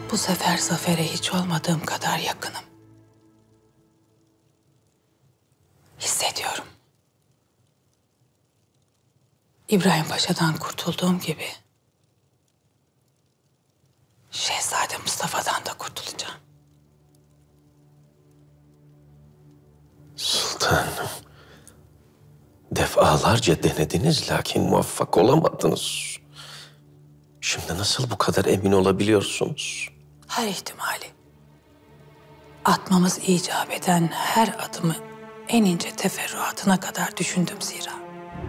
Bu sefer zafere hiç olmadığım kadar yakınım. Hissediyorum. İbrahim Paşa'dan kurtulduğum gibi Şehzade Mustafa'dan da kurtulacağım. Sultanım, defalarca denediniz lakin muvaffak olamadınız. Şimdi nasıl bu kadar emin olabiliyorsunuz? Her ihtimali, atmamız icap eden her adımı en ince teferruatına kadar düşündüm zira.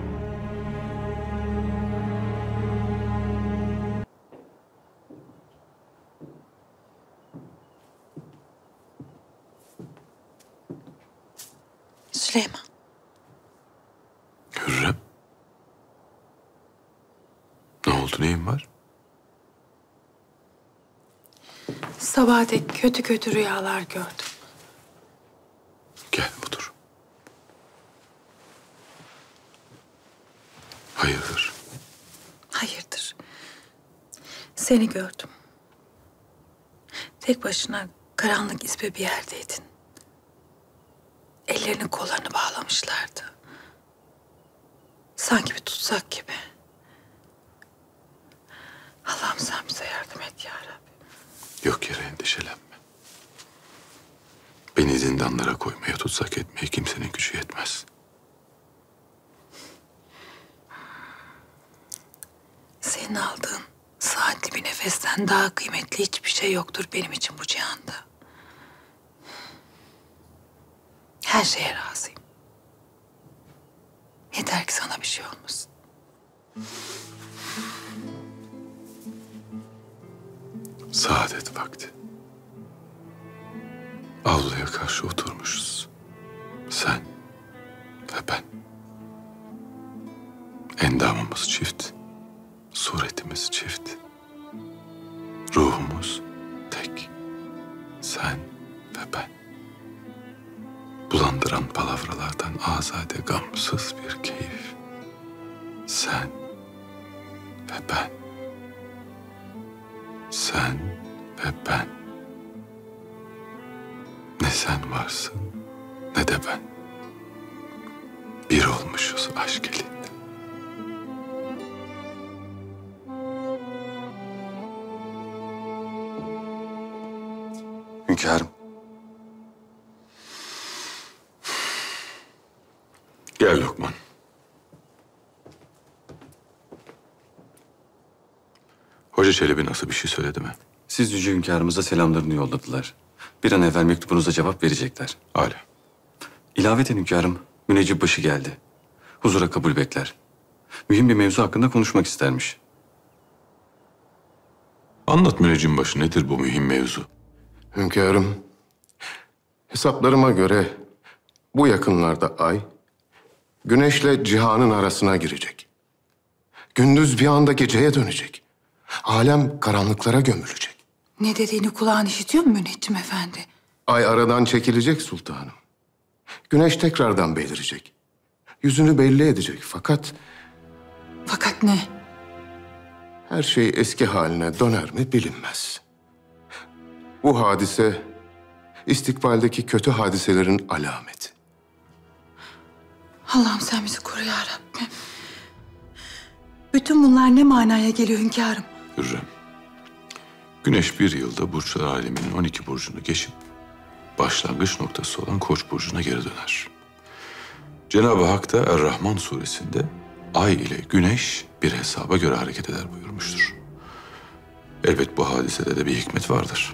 Süleyman. Hürrem. Ne oldu, neyin var? Sabaha dek kötü kötü rüyalar gördüm. Gel budur. Hayırdır? Hayırdır? Seni gördüm. Tek başına karanlık izbe bir yerdeydin. Ellerini kollarını bağlamışlardı. Sanki bir tutsak gibi. Allah'ım sen bize yardım et ya Rabbi. Yok yere endişelenme. Beni zindanlara koymaya, tutsak etmeye kimsenin gücü yetmez. Senin aldığın saatli bir nefesten daha kıymetli hiçbir şey yoktur benim için bu cihanda. Her şeye razıyım. Yeter ki sana bir şey olmasın. Saadet vakti. Avluya karşı oturmuşuz. Sen ve ben. Endamımız çift. Suretimiz çift. Ruhumuz tek. Sen ve ben. Bulandıran palavralardan azade, gamsız bir keyif. Sen ve ben. Sen ve ben. Ne sen varsın ne de ben. Bir olmuşuz aşk elinde. Hünkârım. Gel Lokman. Hoca Çelebi nasıl, bir şey söyledi mi? Siz Yüce Hünkârımıza selamlarını yolladılar. Bir an evvel mektubunuza cevap verecekler. Âlâ. İlaveten hünkârım, müneccip başı geldi. Huzura kabul bekler. Mühim bir mevzu hakkında konuşmak istermiş. Anlat müneccim başı, nedir bu mühim mevzu? Hünkârım, hesaplarıma göre bu yakınlarda ay, güneşle cihanın arasına girecek. Gündüz bir anda geceye dönecek. Alem karanlıklara gömülecek. Ne dediğini kulağın işitiyor mu müneccim efendi? Ay aradan çekilecek sultanım. Güneş tekrardan belirecek. Yüzünü belli edecek fakat Fakat ne? her şey eski haline döner mi bilinmez. Bu hadise istikbaldeki kötü hadiselerin alameti. Allah'ım sen bizi koru ya Rabbim. Bütün bunlar ne manaya geliyor hünkârım? Hürrem. Güneş bir yılda burçlar aleminin 12 burcunu geçip başlangıç noktası olan Koç burcuna geri döner. Cenab-ı Hak da Er-Rahman suresinde ay ile güneş bir hesaba göre hareket eder buyurmuştur. Elbet bu hadisede de bir hikmet vardır.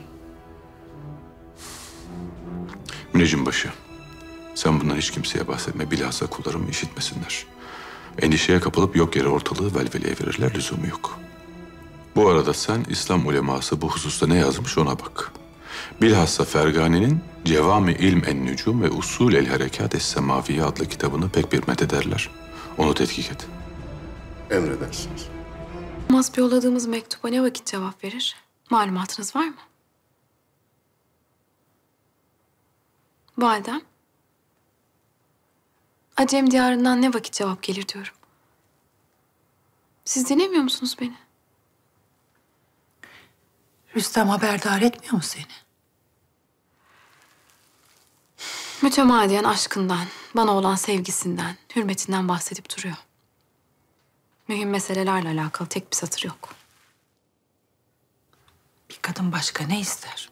Müneccim başı, sen bundan hiç kimseye bahsetme, bilhassa kullarım işitmesinler. Endişeye kapılıp yok yere ortalığı velveleye verirler, lüzumu yok. Bu arada sen İslam uleması bu hususta ne yazmış ona bak. Bilhassa Fergani'nin Cevami İlm en-Nücum ve Usul el-Harekat es-Semaviye adlı kitabını pek bir methederler. Onu tetkik et. Emredersiniz. Masp yolladığımız mektuba ne vakit cevap verir? Malumatınız var mı? Validem. Acem diyarından ne vakit cevap gelir diyorum. Siz dinlemiyor musunuz beni? Rüstem haberdar etmiyor mu seni? Mütemadiyen aşkından, bana olan sevgisinden, hürmetinden bahsedip duruyor. Mühim meselelerle alakalı tek bir satır yok. Bir kadın başka ne ister?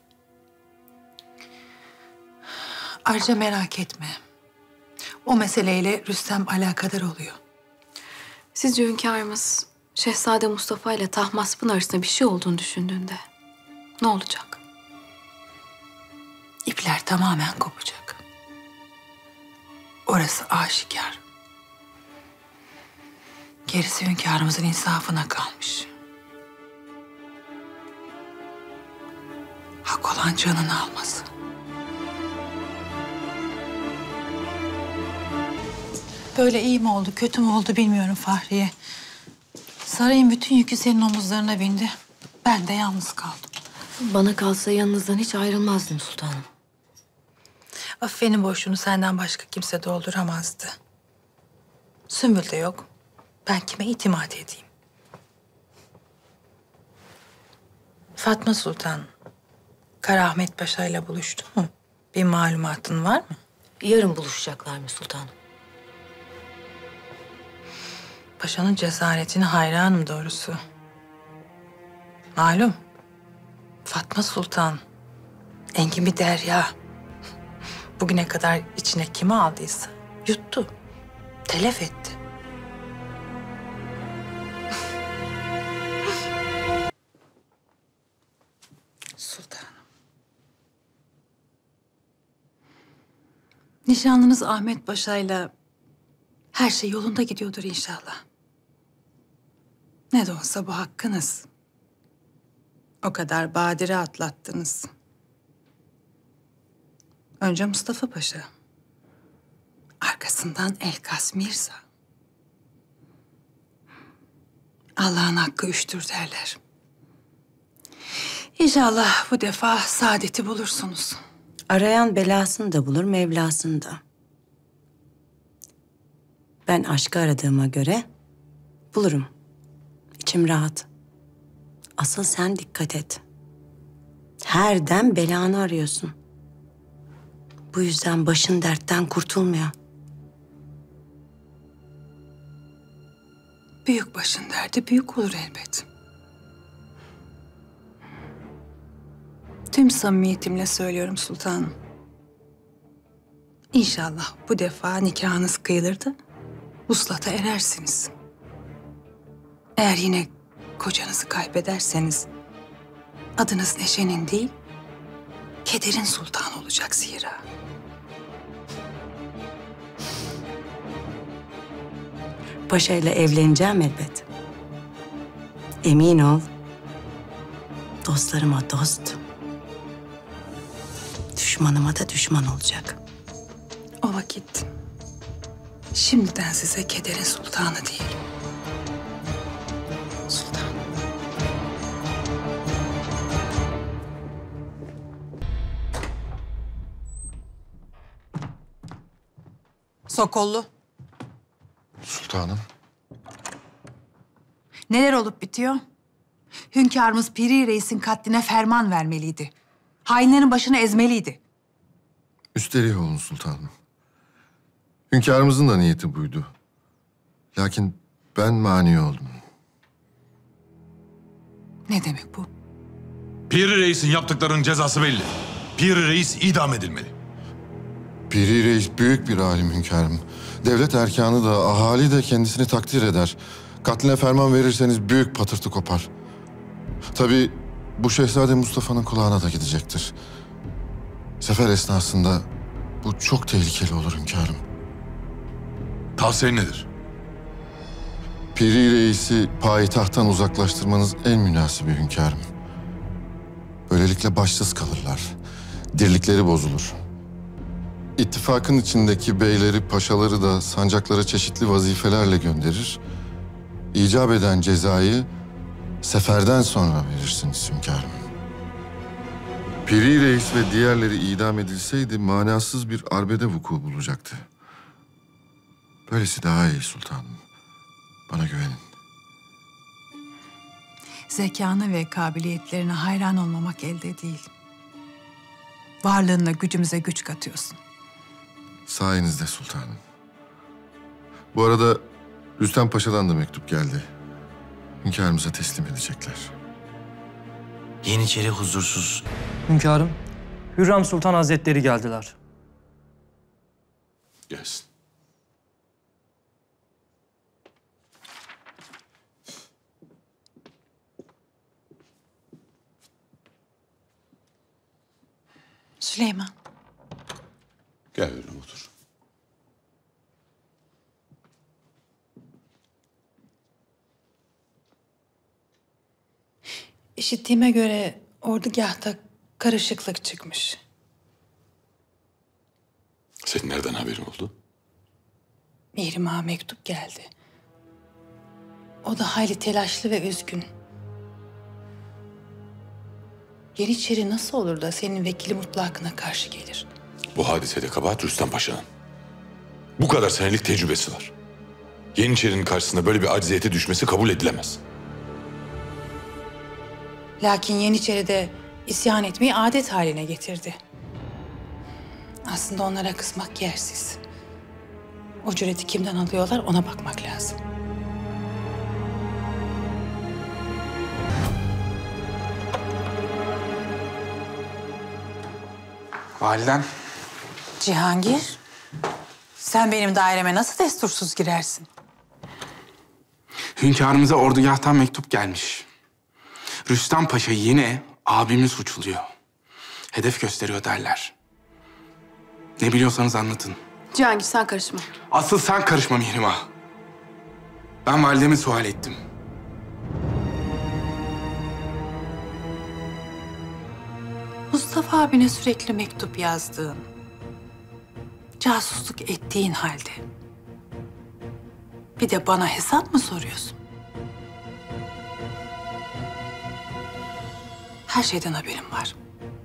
Ayrıca merak etme. O meseleyle Rüstem alakadar oluyor. Sizce hünkârımız Şehzade Mustafa ile Tahmasp'ın arasında bir şey olduğunu düşündüğünde ne olacak? İpler tamamen kopacak. Orası aşikar. Gerisi hünkârımızın insafına kalmış. Hak olan canını alması. Böyle iyi mi oldu, kötü mü oldu bilmiyorum Fahriye. Sarayın bütün yükü senin omuzlarına bindi. Ben de yalnız kaldım. Bana kalsa yanınızdan hiç ayrılmazdım sultanım. Affenin boşluğunu senden başka kimse dolduramazdı. Sümbül de yok. Ben kime itimat edeyim? Fatma Sultan, Karaahmet Paşa ile buluştu mu? Bir malumatın var mı? Yarın buluşacaklar mı sultanım? Paşanın cesaretine hayranım doğrusu. Malum, Fatma Sultan, engin bir derya. Bugüne kadar içine kimi aldıysa yuttu, telef etti. Sultanım. Nişanlınız Ahmet Paşa'yla her şey yolunda gidiyordur inşallah. Ne de olsa bu hakkınız. O kadar badire atlattınız. Önce Mustafa Paşa. Arkasından Elkas Mirza. Allah'ın hakkı üçtür derler. İnşallah bu defa saadeti bulursunuz. Arayan belasını da bulur, Mevlasını da. Ben aşkı aradığıma göre bulurum. İçim rahat. Asıl sen dikkat et. Her dem belanı arıyorsun. Bu yüzden başın dertten kurtulmuyor. Büyük başın derdi büyük olur elbet. Tüm samimiyetimle söylüyorum sultanım. İnşallah bu defa nikahınız kıyılır da vuslata erersiniz. Eğer yine kocanızı kaybederseniz adınız Neşe'nin değil, Keder'in sultanı olacak zira. Paşa ile evleneceğim elbet. Emin ol. Dostlarıma dost. Düşmanıma da düşman olacak. O vakit şimdiden size Keder'in sultanı diyelim. Sultan. Sokollu. Sultanım. Neler olup bitiyor? Hünkârımız Piri Reis'in katline ferman vermeliydi. Hainlerin başını ezmeliydi. Üstleri olun sultanım. Hünkârımızın da niyeti buydu. Lakin ben mani oldum. Ne demek bu? Piri Reis'in yaptıklarının cezası belli. Piri Reis idam edilmeli. Piri Reis büyük bir alim hünkârım. Devlet erkanı da, ahali de kendisini takdir eder. Katline ferman verirseniz büyük patırtı kopar. Tabii bu Şehzade Mustafa'nın kulağına da gidecektir. Sefer esnasında bu çok tehlikeli olur hünkârım. Tavsiyen nedir? Piri Reis'i payitahttan uzaklaştırmanız en münasibi hünkârım. Böylelikle başsız kalırlar. Dirlikleri bozulur. İttifakın içindeki beyleri, paşaları da sancaklara çeşitli vazifelerle gönderir. İcap eden cezayı seferden sonra verirsiniz hünkârım. Piri Reis ve diğerleri idam edilseydi manasız bir arbede vuku bulacaktı. Böylesi daha iyi sultanım. Bana güvenin. Zekana ve kabiliyetlerine hayran olmamak elde değil. Varlığınla gücümüze güç katıyorsun. Sayenizde sultanım. Bu arada Rüstem Paşa'dan da mektup geldi. Hünkârımıza teslim edecekler. Yeniçeri huzursuz. Hünkârım, Hürrem Sultan Hazretleri geldiler. Gelsin. Süleyman. Gel Hürrem otur. İşittiğime göre ordugahta karışıklık çıkmış. Senin nereden haberin oldu? Mihrimah'a mektup geldi. O da hayli telaşlı ve üzgün. Yeniçeri nasıl olur da senin vekili mutlakına karşı gelir? Bu hadisede kabahat Rüstem Paşa'nın. Bu kadar senelik tecrübesi var. Yeniçerinin karşısında böyle bir acziyete düşmesi kabul edilemez. Lakin Yeniçeri de isyan etmeyi adet haline getirdi. Aslında onlara kızmak yersiz. O cüreti kimden alıyorlar ona bakmak lazım. Validem. Cihangir, sen benim daireme nasıl destursuz girersin? Hünkârımıza ordugahtan mektup gelmiş. Rüstem Paşa yine abimi suçluyor. Hedef gösteriyor derler. Ne biliyorsanız anlatın. Cihangir sen karışma. Asıl sen karışma Mihrimah. Ben validemi sual ettim. Mustafa abine sürekli mektup yazdığın, casusluk ettiğin halde bir de bana hesap mı soruyorsun? Her şeyden haberim var.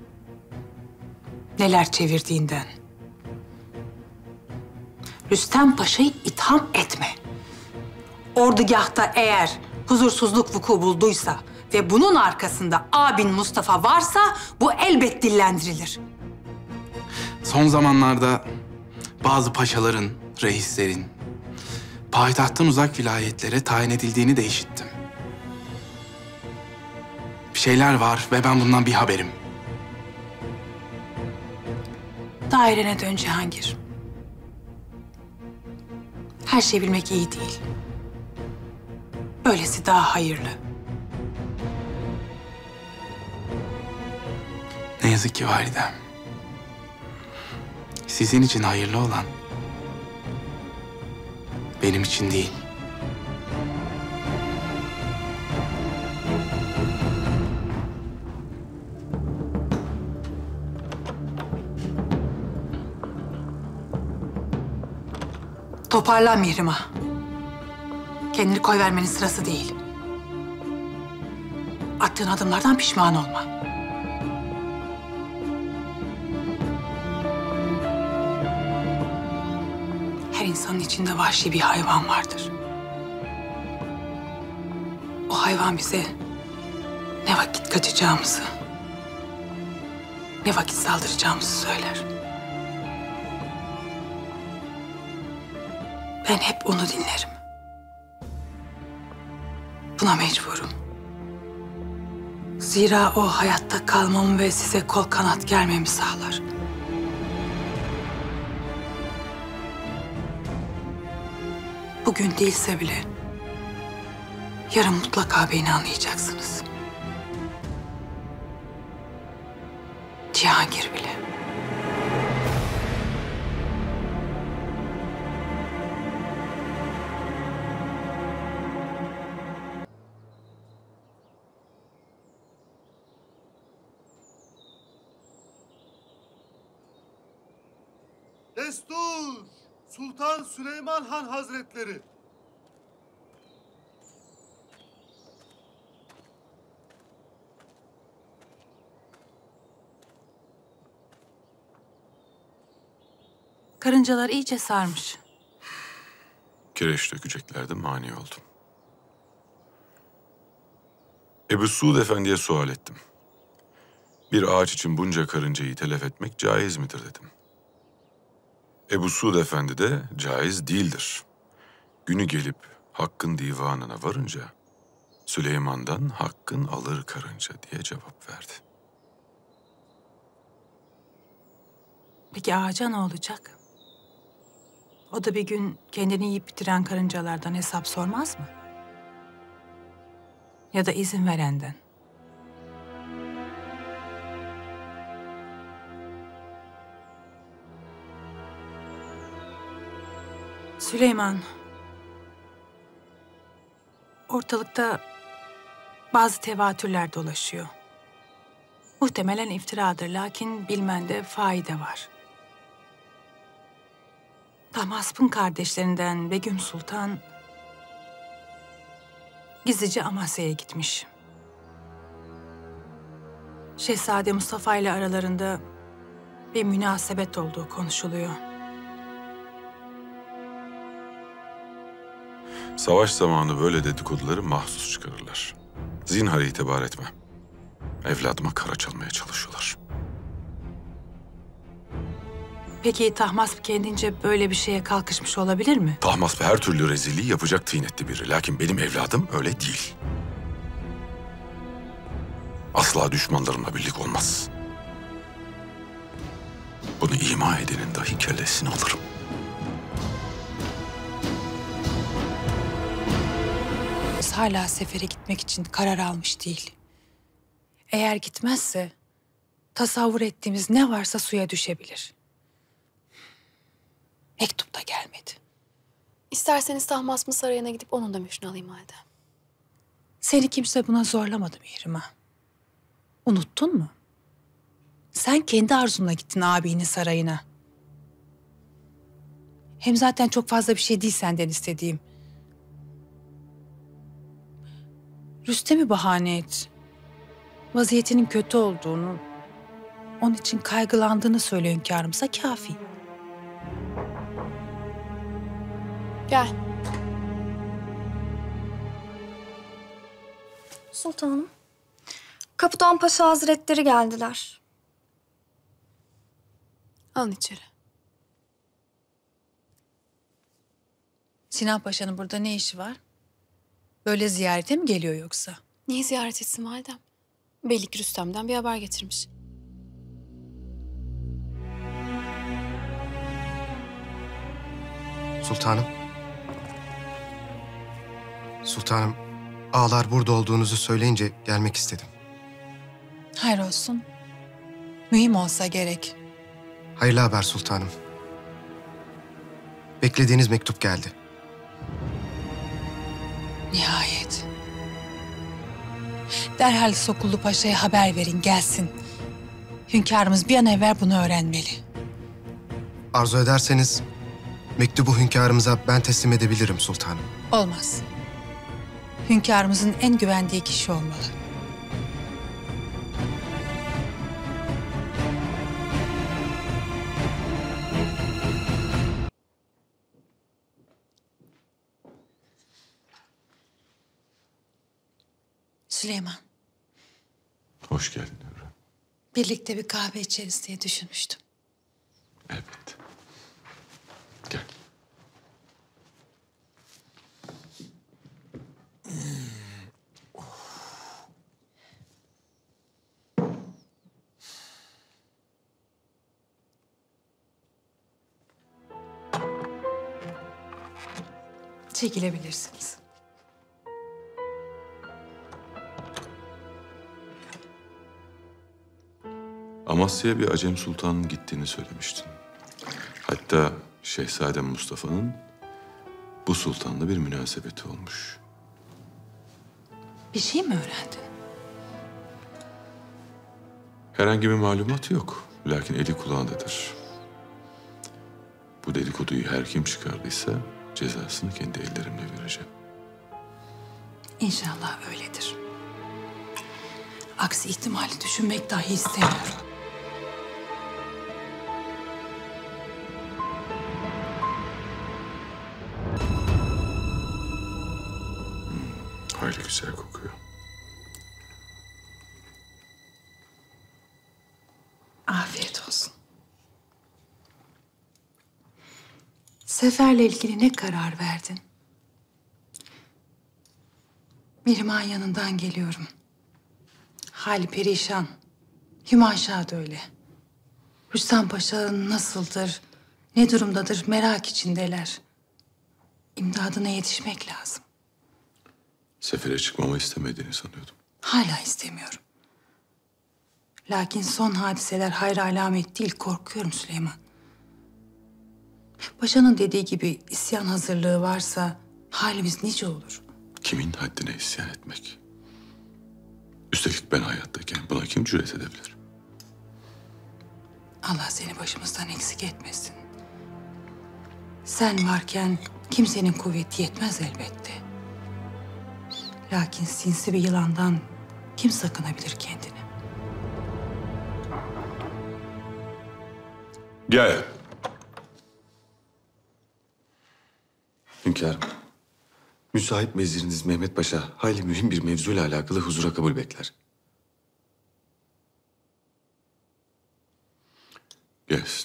Neler çevirdiğinden. Rüstem Paşa'yı itham etme. Ordugahta eğer huzursuzluk vuku bulduysa ve bunun arkasında abin Mustafa varsa bu elbet dillendirilir. Son zamanlarda bazı paşaların, reislerin payitahttan uzak vilayetlere tayin edildiğini de işittim. Bir şeyler var ve ben bundan bir haberim. Dairene dön Cihangir. Her şeyi bilmek iyi değil. Böylesi daha hayırlı. Ne yazık ki validem. Sizin için hayırlı olan benim için değil. Toparlan Mihrimah. Kendini koyvermenin sırası değil. Attığın adımlardan pişman olma. Her insanın içinde vahşi bir hayvan vardır. O hayvan bize ne vakit kaçacağımızı, ne vakit saldıracağımızı söyler. Ben hep onu dinlerim. Buna mecburum. Zira o hayatta kalmamı ve size kol kanat germemi sağlar. Bugün değilse bile yarın mutlaka beni anlayacaksınız. Cihangir bile. Destur! Sultan Süleyman Han Hazretleri! Karıncalar iyice sarmış. Kireç dökeceklerdi, mani oldum. Ebu Suud Efendi'ye sual ettim. Bir ağaç için bunca karıncayı telef etmek caiz midir dedim. Ebu Suud Efendi de caiz değildir. Günü gelip Hakk'ın divanına varınca Süleyman'dan Hakk'ın alır karınca diye cevap verdi. Peki ağaca ne olacak? O da bir gün kendini yiyip bitiren karıncalardan hesap sormaz mı? Ya da izin verenden. Süleyman, ortalıkta bazı tevatürler dolaşıyor. Muhtemelen iftiradır, lakin bilmende fayda var. Tahmasp'ın kardeşlerinden Begüm Sultan gizlice Amasya'ya gitmiş. Şehzade Mustafa ile aralarında bir münasebet olduğu konuşuluyor. Savaş zamanı böyle dedikoduları mahsus çıkarırlar. Zinhar itibar etme. Evladıma kara çalmaya çalışıyorlar. Peki Tahmasp kendince böyle bir şeye kalkışmış olabilir mi? Tahmasp her türlü rezilliği yapacak tıynetli biri. Lakin benim evladım öyle değil. Asla düşmanlarımla birlik olmaz. Bunu ima edenin dahi kellesini alırım. Hala sefere gitmek için karar almış değil. Eğer gitmezse tasavvur ettiğimiz ne varsa suya düşebilir. Mektup da gelmedi. İsterseniz Tahmasp'ın sarayına gidip onun da mührünü alayım halde. Seni kimse buna zorlamadı Mihrimah. Unuttun mu? Sen kendi arzunla gittin abinin sarayına. Hem zaten çok fazla bir şey değil senden istediğim. Rüstem'i bahane et. Vaziyetinin kötü olduğunu, onun için kaygılandığını söyle hünkârımıza kafi. Gel. Sultanım, Kapıdan Paşa Hazretleri geldiler. Alın içeri. Sinan Paşa'nın burada ne işi var? Böyle ziyarete mi geliyor yoksa? Niye ziyaret etsin validem? Belli ki Rüstem'den bir haber getirmiş. Sultanım. Sultanım, ağalar burada olduğunuzu söyleyince gelmek istedim. Hayır olsun. Mühim olsa gerek. Hayırlı haber sultanım. Beklediğiniz mektup geldi. Nihayet. Derhal Sokullu Paşa'ya haber verin, gelsin. Hünkârımız bir an evvel bunu öğrenmeli. Arzu ederseniz mektubu hünkârımıza ben teslim edebilirim sultanım. Olmaz. Hünkârımızın en güvendiği kişi olmalı. Süleyman, Hoş geldin Hürrem. birlikte bir kahve içeriz diye düşünmüştüm. Elbette. Gel. Çekilebilirsiniz. Amasya'ya bir Acem Sultan'ın gittiğini söylemiştin. Hatta Şehzade Mustafa'nın bu sultanla bir münasebeti olmuş. Bir şey mi öğrendin? Herhangi bir malumat yok. Lakin eli kulağındadır. Bu dedikoduyu her kim çıkardıysa cezasını kendi ellerimle vereceğim. İnşallah öyledir. Aksi ihtimali düşünmek dahi istemiyorum. Hayli güzel kokuyor. Sefer'le ilgili ne karar verdin? Mihrimah'ın yanından geliyorum. Hali perişan. Hümanşah da öyle. Rüstem Paşa nasıldır, ne durumdadır merak içindeler. İmdadına yetişmek lazım. Sefere çıkmamı istemediğini sanıyordum. Hala istemiyorum. Lakin son hadiseler hayır alamet değil, korkuyorum Süleyman. Paşa'nın dediği gibi isyan hazırlığı varsa halimiz nice olur. Kimin haddine isyan etmek? Üstelik ben hayattayken buna kim cüret edebilir? Allah seni başımızdan eksik etmesin. Sen varken kimsenin kuvveti yetmez elbette. Lakin sinsi bir yılandan kim sakınabilir kendini? Gel. Hünkârım, müsait veziriniz Mehmet Paşa hayli mühim bir mevzuyla alakalı huzura kabul bekler. Gelsin.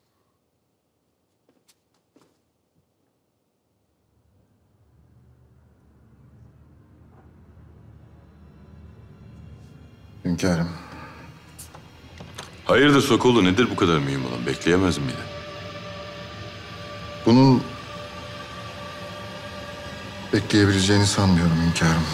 Hünkârım. Hayırdır Sokollu, nedir bu kadar mühim olan? Bekleyemez miydi? Bunun bekleyebileceğini sanmıyorum hünkârım.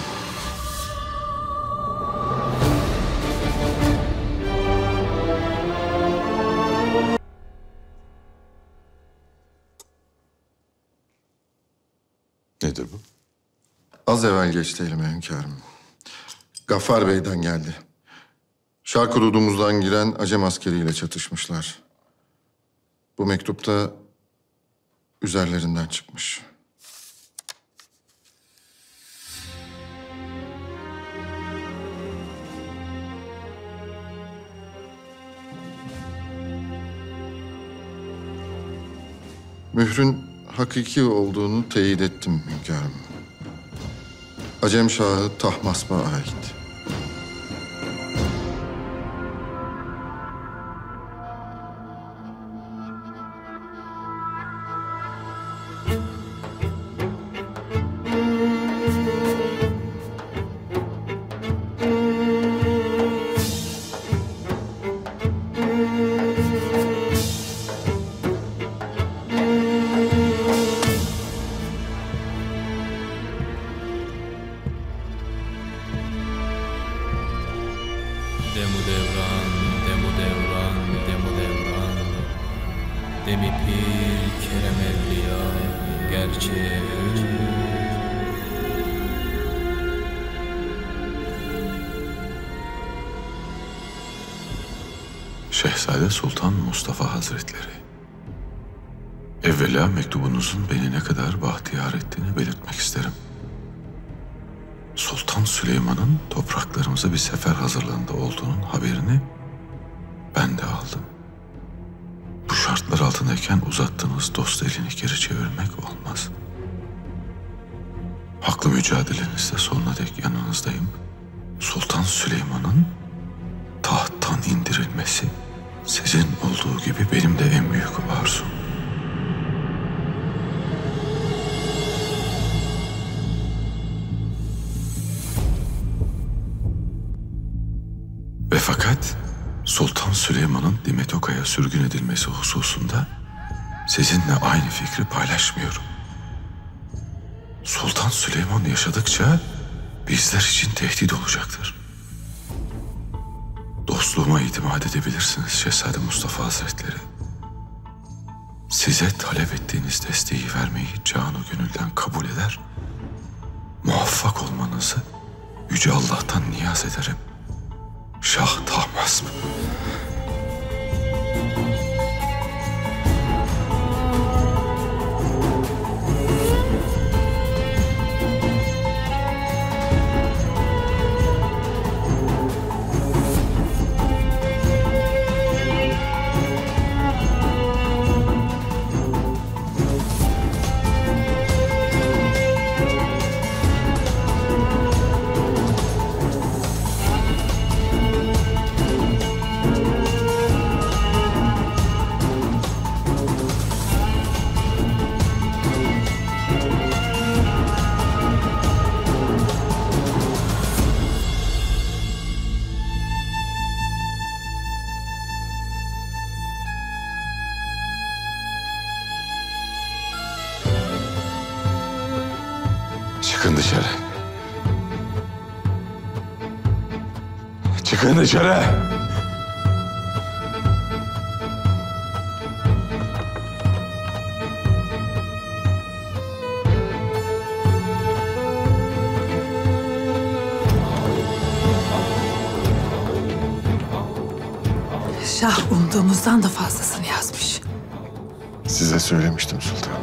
Nedir bu? Az evvel geçti elime hünkârım. Gaffar Bey'den geldi. Şark hududumuzdan giren Acem askeriyle çatışmışlar. Bu mektupta üzerlerinden çıkmış. Mührün hakiki olduğunu teyit ettim hünkârım. Acem Şahı Tahmasp'a ait. Demu devran, demu devran, demu devran. Demi pir, kerem evliya, gerçeğe Şehzade Sultan Mustafa Hazretleri. Evvela mektubunuzun beni ne kadar bahtiyar ettiğini belirtmek isterim. Sultan Süleyman'ın topraklarımıza bir sefer hazırlığında olduğunun haberini ben de aldım. Bu şartlar altındayken uzattığınız dost elini geri çevirmek olmaz. Haklı mücadelenizde sonuna dek yanınızdayım. Sultan Süleyman'ın tahttan indirilmesi sizin olduğu gibi benim de en büyük arzum. Ve fakat Sultan Süleyman'ın Dimetoka'ya sürgün edilmesi hususunda sizinle aynı fikri paylaşmıyorum. Sultan Süleyman yaşadıkça bizler için tehdit olacaktır. Dostluğuma itimat edebilirsiniz Şehzade Mustafa Hazretleri. Size talep ettiğiniz desteği vermeyi canı gönülden kabul eder. Muvaffak olmanızı Yüce Allah'tan niyaz ederim. Şah Tahmasp. dışarı. Çıkın dışarı. Şah umduğumuzdan da fazlasını yazmış. Size söylemiştim sultanım.